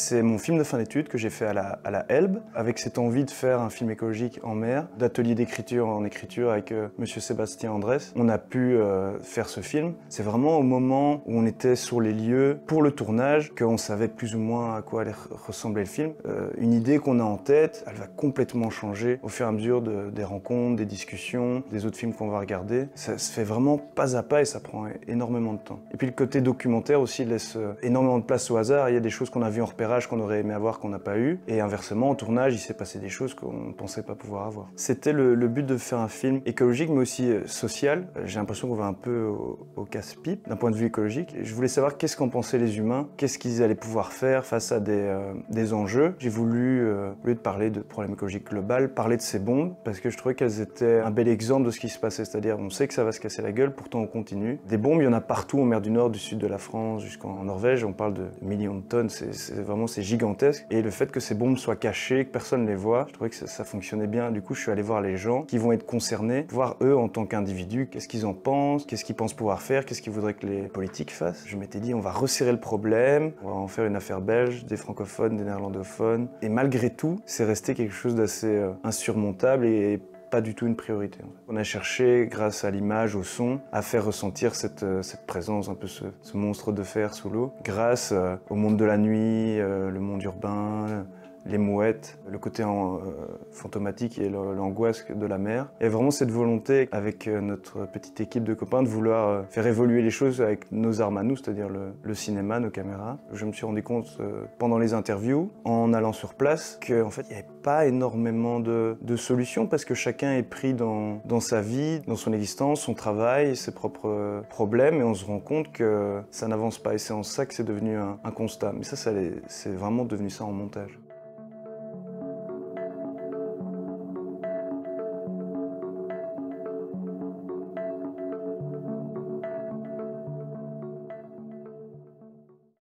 C'est mon film de fin d'études que j'ai fait à la Elbe, avec cette envie de faire un film écologique en mer, d'atelier d'écriture en écriture avec monsieur Sébastien Andrès. On a pu faire ce film. C'est vraiment au moment où on était sur les lieux pour le tournage qu'on savait plus ou moins à quoi allait ressembler le film. Une idée qu'on a en tête, elle va complètement changer au fur et à mesure des rencontres, des discussions, des autres films qu'on va regarder. Ça se fait vraiment pas à pas et ça prend énormément de temps. Et puis le côté documentaire aussi laisse énormément de place au hasard. Il y a des choses qu'on a vues en repérage qu'on aurait aimé avoir qu'on n'a pas eu. Et inversement, au tournage, il s'est passé des choses qu'on ne pensait pas pouvoir avoir. C'était le but de faire un film écologique mais aussi social. J'ai l'impression qu'on va un peu au casse-pipe d'un point de vue écologique. Je voulais savoir qu'est-ce qu'en pensaient les humains, qu'est-ce qu'ils allaient pouvoir faire face à des enjeux. J'ai voulu, au lieu de parler de problèmes écologiques globaux, parler de ces bombes parce que je trouvais qu'elles étaient un bel exemple de ce qui se passait. C'est-à-dire, on sait que ça va se casser la gueule, pourtant on continue. Des bombes, il y en a partout en mer du Nord, du sud de la France, jusqu'en Norvège. On parle de millions de tonnes, c'est gigantesque. Et le fait que ces bombes soient cachées, que personne ne les voit, je trouvais que ça fonctionnait bien. Du coup, je suis allé voir les gens qui vont être concernés, voir eux en tant qu'individus, qu'est-ce qu'ils en pensent, qu'est-ce qu'ils pensent pouvoir faire, qu'est-ce qu'ils voudraient que les politiques fassent. Je m'étais dit, on va resserrer le problème, on va en faire une affaire belge, des francophones, des néerlandophones. Et malgré tout, c'est resté quelque chose d'assez insurmontable et pas du tout une priorité. On a cherché, grâce à l'image, au son, à faire ressentir cette présence, un peu ce monstre de fer sous l'eau, grâce au monde de la nuit, le monde urbain, les mouettes, le côté fantomatique et l'angoisse de la mer. Il y a vraiment cette volonté, avec notre petite équipe de copains, de vouloir faire évoluer les choses avec nos armes à nous, c'est-à-dire le cinéma, nos caméras. Je me suis rendu compte pendant les interviews, en allant sur place, qu'en fait, il n'y avait pas énormément de solutions parce que chacun est pris dans sa vie, dans son existence, son travail, ses propres problèmes et on se rend compte que ça n'avance pas et c'est en ça que c'est devenu un constat. Mais ça c'est vraiment devenu ça en montage.